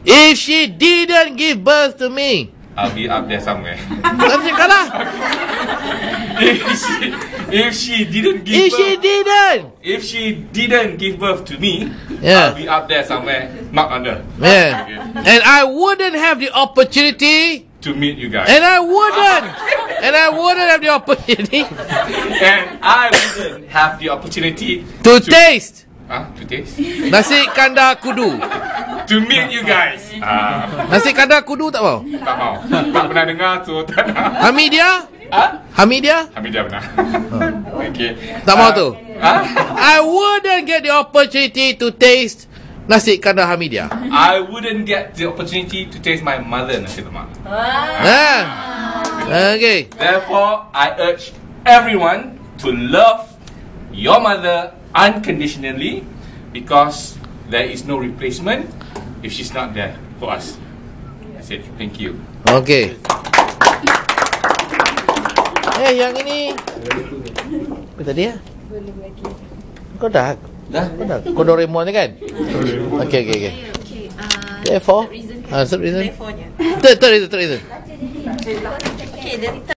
If she didn't give birth to me, I'll be up there somewhere. Nanti kalah. If she didn't give If birth, she didn't, if she didn't give birth to me, Yeah. I'll be up there somewhere, mark under. yeah, and I wouldn't have the opportunity, To meet you guys. and I wouldn't have the opportunity And I wouldn't have the opportunity to taste to taste, nasi kandar kudu. to meet you guys. Nasi kandar kudu tak mau? Tak mau. Tak pernah dengar, so tak nak. Hamidia? Hamidia? Hamidah benar. Okay. Tak mau tu? Ah? I wouldn't get the opportunity to taste nasi kandar Hamidia. I wouldn't get the opportunity to taste my mother nasi lemak. Okay. Therefore, I urge everyone to love your mother unconditionally, because there is no replacement if she's not there for us. That's it. Thank you. Okay. Yang ini apa tadi ya? Kau dah? Kau dah? Kau Doraemon ni kan? Okay. Therefore, third reason. Telefonnya. Third reason. Okay, dari